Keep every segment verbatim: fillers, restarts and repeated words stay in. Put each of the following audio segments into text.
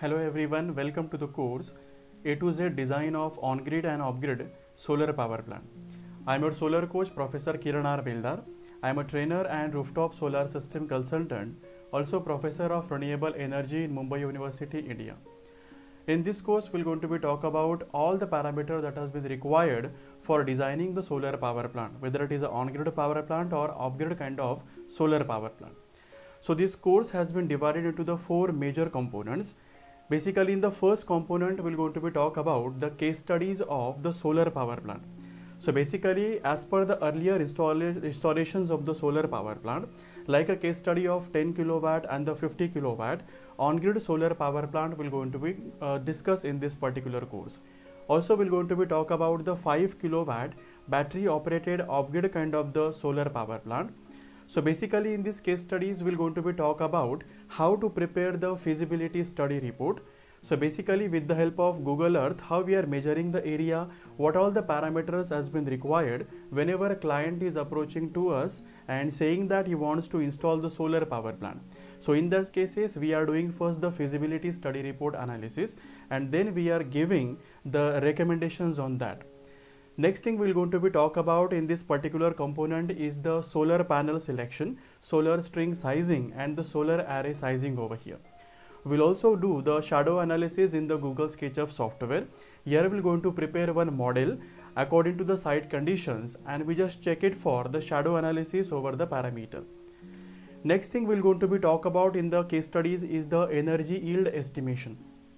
Hello everyone, welcome to the course A to Z Design of On-Grid and Off-Grid Solar Power Plant. I am your solar coach Professor Kiran R. Beldar. I am a trainer and rooftop solar system consultant, also Professor of Renewable Energy in Mumbai University, India. In this course, we are going to be talk about all the parameters that has been required for designing the solar power plant, whether it is an on-grid power plant or off-grid kind of solar power plant. So this course has been divided into the four major components. Basically, in the first component, we're going to be talk about the case studies of the solar power plant. So basically, as per the earlier installa installations of the solar power plant, like a case study of ten kilowatt and the fifty kilowatt on-grid solar power plant, we're going to be uh, discuss in this particular course. Also, we're going to be talk about the five kilowatt battery operated off-grid kind of the solar power plant. So basically in this case studies, we're going to be talk about how to prepare the feasibility study report. So basically with the help of Google Earth, how we are measuring the area, what all the parameters has been required whenever a client is approaching to us and saying that he wants to install the solar power plant. So in those cases, we are doing first the feasibility study report analysis, and then we are giving the recommendations on that. Next thing we're going to be talk about in this particular component is the solar panel selection, solar string sizing and the solar array sizing over here. We'll also do the shadow analysis in the Google SketchUp software. Here we're going to prepare one model according to the site conditions, and we just check it for the shadow analysis over the parameter. Next thing we're going to be talk about in the case studies is the energy yield estimation.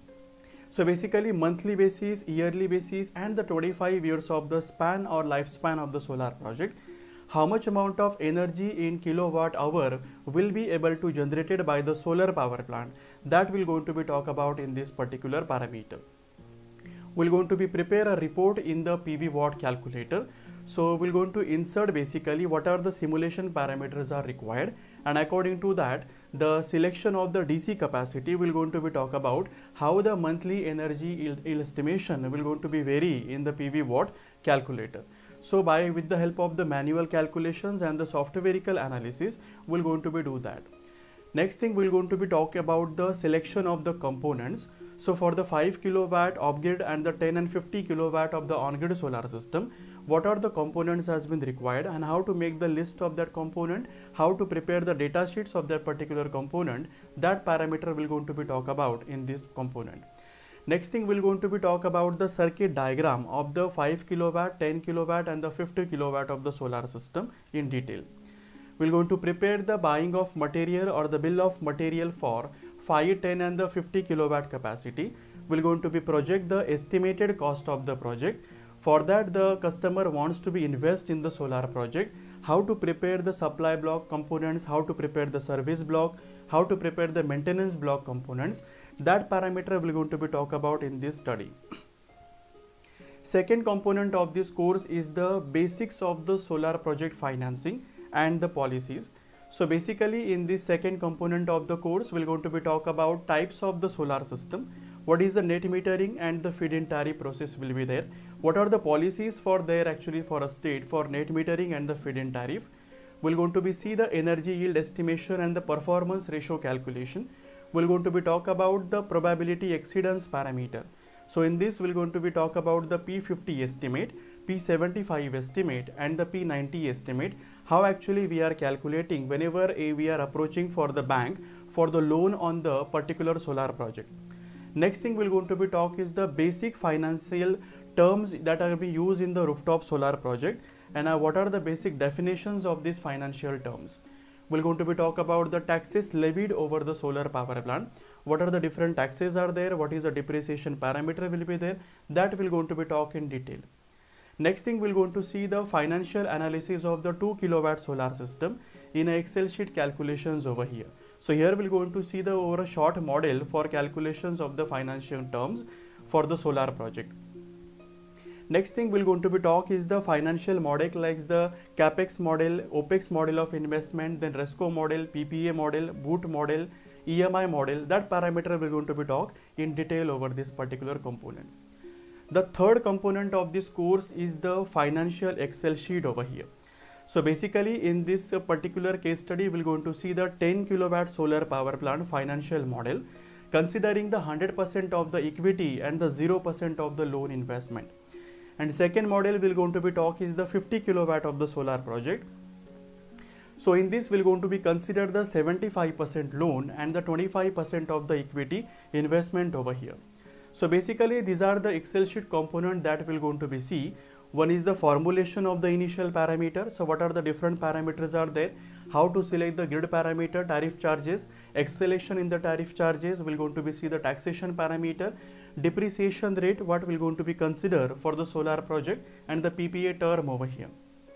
So basically monthly basis, yearly basis and the twenty-five years of the span or lifespan of the solar project, how much amount of energy in kilowatt hour will be able to generated by the solar power plant, that we're going to be talk about in this particular parameter. We're going to be prepare a report in the P V watt calculator. So we're going to insert basically what are the simulation parameters are required, and according to that the selection of the D C capacity we're going to be talk about how the monthly energy yield, yield estimation will going to be vary in the P V watt calculator. So by with the help of the manual calculations and the softwareical analysis, we're going to be do that. Next thing we're going to be talk about the selection of the components. So for the five kilowatt off-grid and the ten and fifty kilowatt of the on-grid solar system, what are the components has been required and how to make the list of that component, how to prepare the data sheets of that particular component, that parameter we're going to be talk about in this component. Next thing we're going to be talk about the circuit diagram of the five kilowatt, ten kilowatt and the fifty kilowatt of the solar system in detail. We're going to prepare the buying of material or the bill of material for five, ten and the fifty kilowatt capacity. We're going to be project the estimated cost of the project. For that the customer wants to be invest in the solar project, how to prepare the supply block components, how to prepare the service block, how to prepare the maintenance block components, that parameter we're going to be talk about in this study. Second component of this course is the basics of the solar project financing and the policies. So basically in this second component of the course, we're going to be talk about types of the solar system, what is the net metering and the feed-in tariff process will be there, what are the policies for there actually for a state for net metering and the feed-in tariff. We're going to be see the energy yield estimation and the performance ratio calculation. We're going to be talk about the probability exceedance parameter. So in this we're going to be talk about the P fifty estimate, P seventy-five estimate and the P ninety estimate, how actually we are calculating whenever a, we are approaching for the bank for the loan on the particular solar project. Next thing we're going to be talk is the basic financial terms that are be used in the rooftop solar project, and uh, what are the basic definitions of these financial terms. We're going to be talk about the taxes levied over the solar power plant, what are the different taxes are there, what is the depreciation parameter will be there, that we're going to be talk in detail. Next thing we're going to see the financial analysis of the two kilowatt solar system in a Excel sheet calculations over here. So here we're going to see the over a short model for calculations of the financial terms for the solar project. Next thing we're going to be talk is the financial model like the CAPEX model, OPEX model of investment, then RESCO model, P P A model, BOOT model, E M I model, that parameter we're going to be talk in detail over this particular component. The third component of this course is the financial Excel sheet over here. So basically in this particular case study, we're going to see the ten kilowatt solar power plant financial model considering the one hundred percent of the equity and the zero percent of the loan investment. And second model we're going to be talk is the fifty kilowatt of the solar project. So in this we're going to be consider the seventy-five percent loan and the twenty-five percent of the equity investment over here. So basically these are the Excel sheet component that we're going to be see. One is the formulation of the initial parameter. So what are the different parameters are there? How to select the grid parameter, tariff charges, escalation in the tariff charges. We're going to be see the taxation parameter, depreciation rate, what we're going to be consider for the solar project, and the P P A term over here.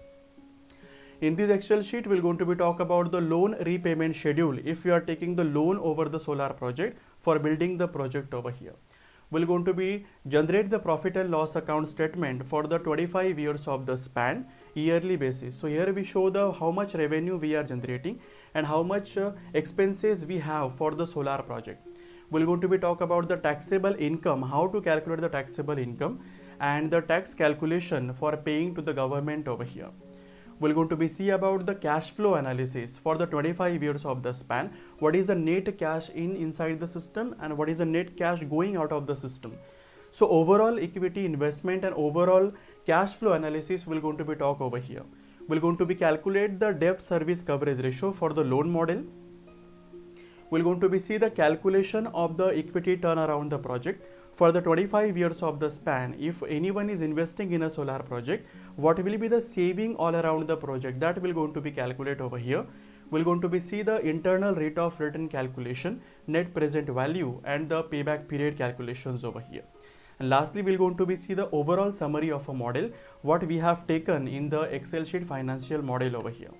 In this Excel sheet, we're going to be talk about the loan repayment schedule if you are taking the loan over the solar project for building the project over here. We're going to be generate the profit and loss account statement for the twenty-five years of the span yearly basis. So here we show the how much revenue we are generating and how much uh, expenses we have for the solar project. We're going to be talk about the taxable income, how to calculate the taxable income, and the tax calculation for paying to the government over here. We're going to be see about the cash flow analysis for the twenty-five years of the span. What is the net cash in inside the system and what is the net cash going out of the system. So overall equity investment and overall cash flow analysis we're going to be talk over here. We're going to be calculate the debt service coverage ratio for the loan model. We're going to be see the calculation of the equity turnaround the project. For the twenty-five years of the span, if anyone is investing in a solar project, what will be the saving all around the project, that will going to be calculate over here. We're going to be see the internal rate of return calculation, net present value, and the payback period calculations over here. And lastly, we're going to be see the overall summary of a model, what we have taken in the Excel sheet financial model over here.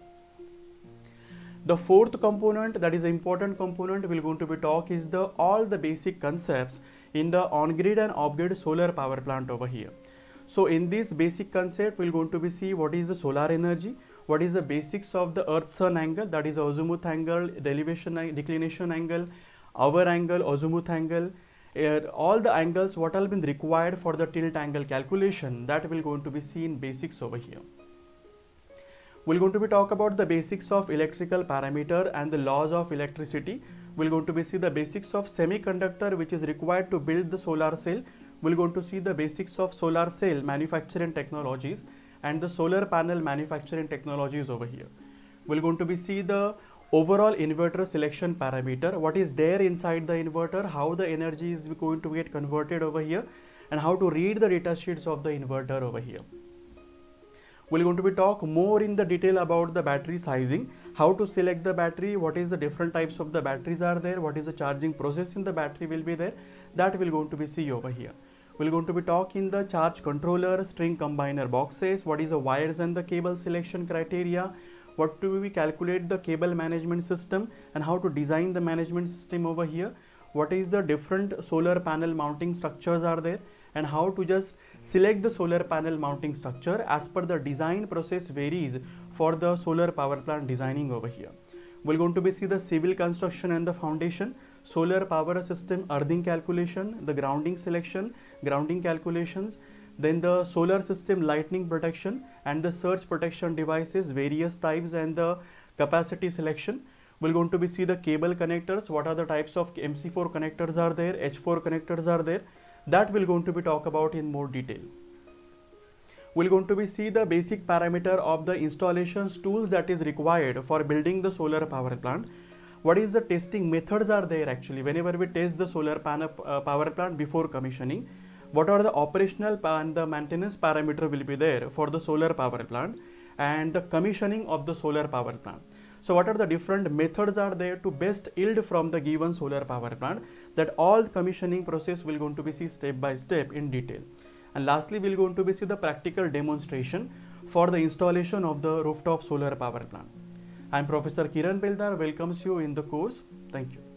The fourth component, that is the important component we're going to be talk, is the all the basic concepts in the on-grid and off-grid solar power plant over here. So in this basic concept, we're going to be see what is the solar energy, what is the basics of the Earth-Sun angle, that is azimuth angle, elevation, declination angle, hour angle, azimuth angle, uh, all the angles what have been required for the tilt angle calculation, that will going to be seen basics over here. We're going to be talk about the basics of electrical parameter and the laws of electricity. We're going to be see the basics of semiconductor which is required to build the solar cell. We're going to see the basics of solar cell manufacturing technologies and the solar panel manufacturing technologies over here. We're going to be see the overall inverter selection parameter, what is there inside the inverter, how the energy is going to get converted over here, and how to read the data sheets of the inverter over here. We're going to be talk more in the detail about the battery sizing, how to select the battery, what is the different types of the batteries are there, what is the charging process in the battery will be there, that we're going to be see over here. We're going to be talk in the charge controller, string combiner boxes, what is the wires and the cable selection criteria, what do we calculate the cable management system and how to design the management system over here, what is the different solar panel mounting structures are there, and how to just select the solar panel mounting structure as per the design process varies for the solar power plant designing over here. We're going to be see the civil construction and the foundation, solar power system earthing calculation, the grounding selection, grounding calculations, then the solar system lightning protection and the surge protection devices, various types, and the capacity selection. We're going to be see the cable connectors, what are the types of M C four connectors are there, H four connectors are there, that we're going to be talk about in more detail. We're going to be see the basic parameter of the installations tools that is required for building the solar power plant. What is the testing methods are there actually whenever we test the solar panel uh, power plant before commissioning. What are the operational and the maintenance parameter will be there for the solar power plant and the commissioning of the solar power plant. So what are the different methods are there to best yield from the given solar power plant, that all commissioning process will going to be see step by step in detail. And lastly, we're going to be see the practical demonstration for the installation of the rooftop solar power plant. I am Professor Kiran Beldar, welcomes you in the course. Thank you.